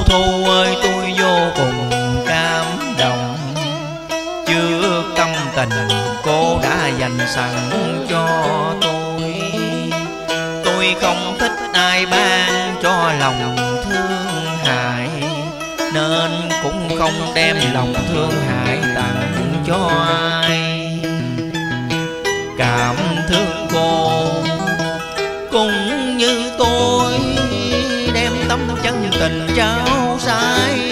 Thu ơi, tôi vô cùng cảm động trước tâm tình cô đã dành sẵn cho tôi. Tôi không thích ai ban cho lòng thương hại, nên cũng không đem lòng thương hại tặng cho ai. Cảm thương cô cũng như tôi đem tấm chân tình trao sai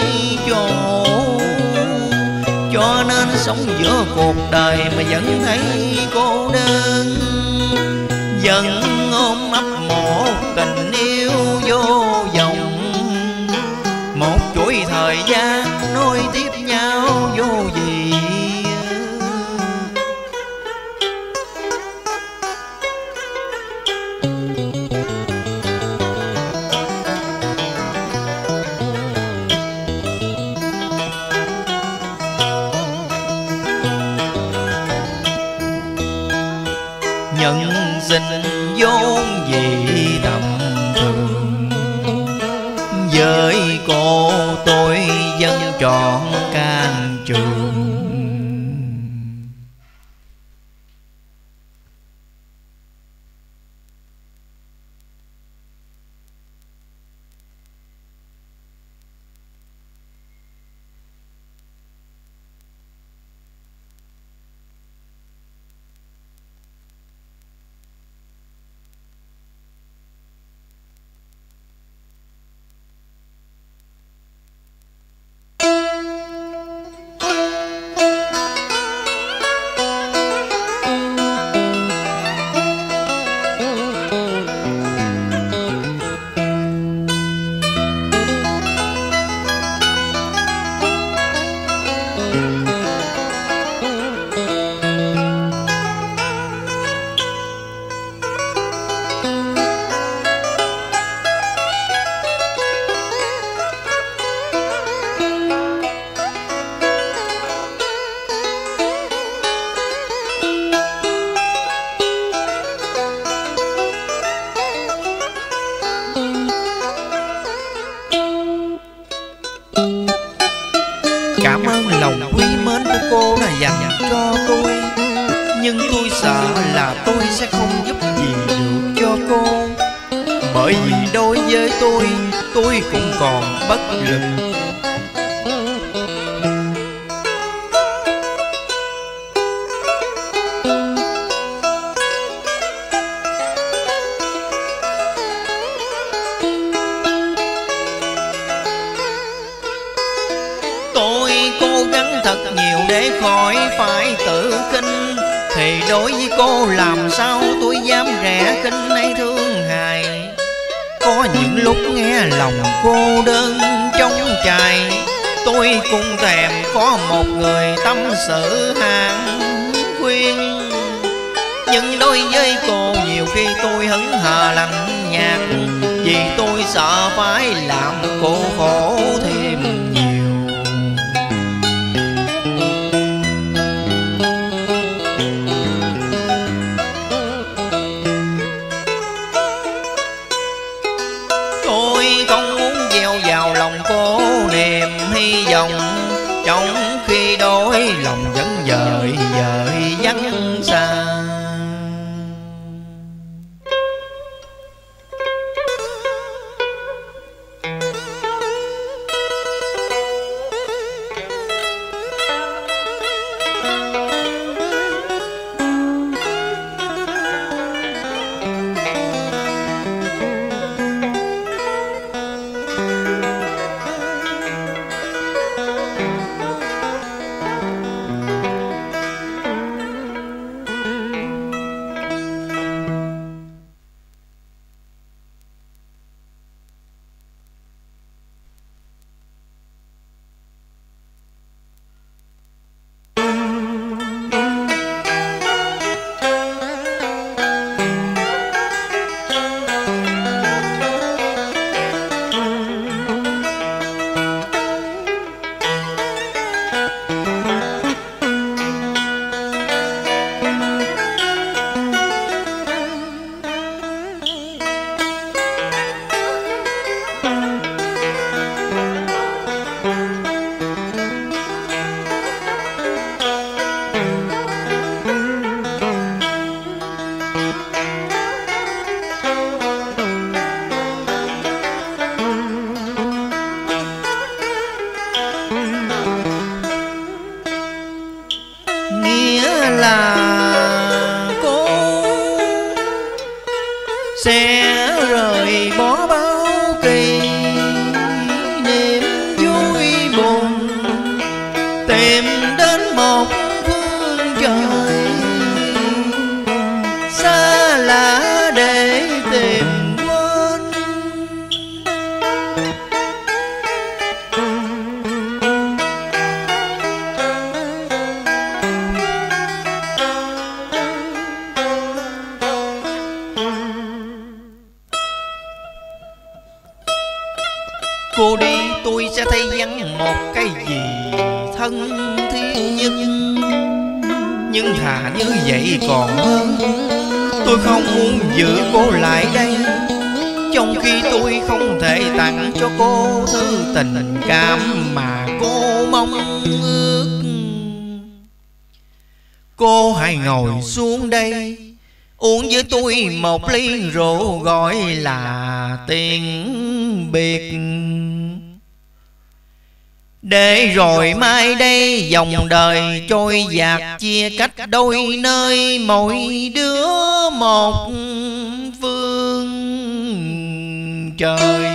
cho nên sống giữa cuộc đời mà vẫn thấy cô đơn, vẫn ôm ấp một tình yêu vô vọng, một chuỗi thời gian nối tiếp nhau vô gì. Nhân sinh vốn gì tầm thường, với cô tôi dâng trọn can trường. Cảm ơn lòng quý mến của cô đã dành cho tôi, nhưng tôi sợ là tôi sẽ không giúp gì được cho cô, bởi vì đối với tôi cũng còn bất lực. Cố gắng thật nhiều để khỏi phải tự khinh, thì đối với cô làm sao tôi dám rẻ khinh hay thương hại. Có những lúc nghe lòng cô đơn trong trại, tôi cũng thèm có một người tâm sự hàng khuyên. Nhưng đối với cô nhiều khi tôi hững hờ lạnh nhạt, vì tôi sợ phải làm cô khổ thêm nhiều. Không muốn gieo vào lòng cô niềm hy vọng, trong khi đôi lòng vẫn dời dời vắng xa. Cô đi tôi sẽ thấy vắng một cái gì thân thiết nhất, nhưng thà như vậy còn hơn. Tôi không muốn giữ cô lại đây, trong khi tôi không thể tặng cho cô thứ tình cảm mà cô mong ước. Cô hãy ngồi xuống đây, uống với tôi một ly rượu gọi là tiền biệt. Để rồi mai đây dòng đời trôi dạt chia cách đôi nơi, mỗi đứa một phương trời.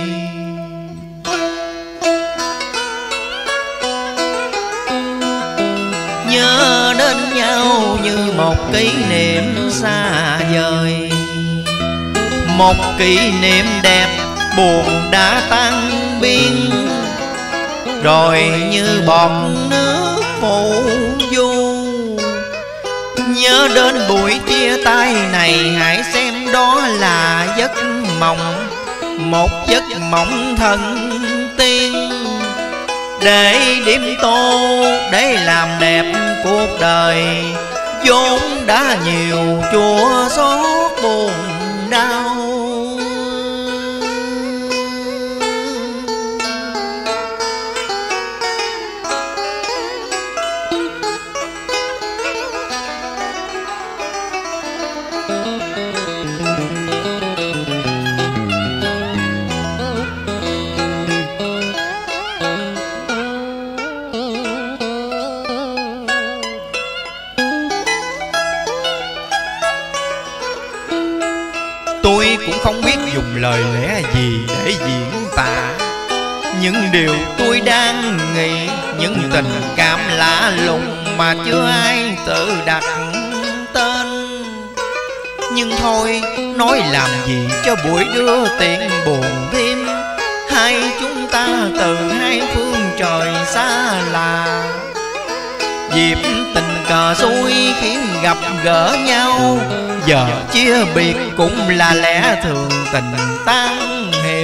Nhớ đến nhau như một kỷ niệm xa vời, một kỷ niệm đẹp buồn đã tan biến, rồi như bọt nước phủ du. Nhớ đến buổi chia tay này, hãy xem đó là giấc mộng, một giấc mộng thần tiên, để điểm tô, để làm đẹp cuộc đời vốn đã nhiều chua xót buồn đau. Tôi cũng không biết dùng lời lẽ gì để diễn tả những điều tôi đang nghĩ, những tình cảm lạ lùng mà chưa ai tự đặt tên. Nhưng thôi, nói làm gì cho buổi đưa tiện buồn thêm, hai chúng ta từ hai phương trời xa lạ. Dịp tình cờ xui khiến gặp gỡ nhau, giờ chia biệt cũng là lẽ thường tình tan hiệp.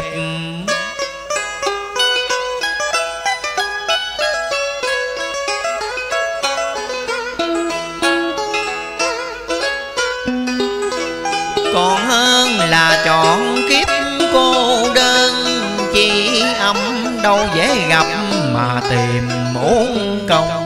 Còn hơn là chọn kiếp cô đơn, chỉ âm đâu dễ gặp mà tìm uổng công.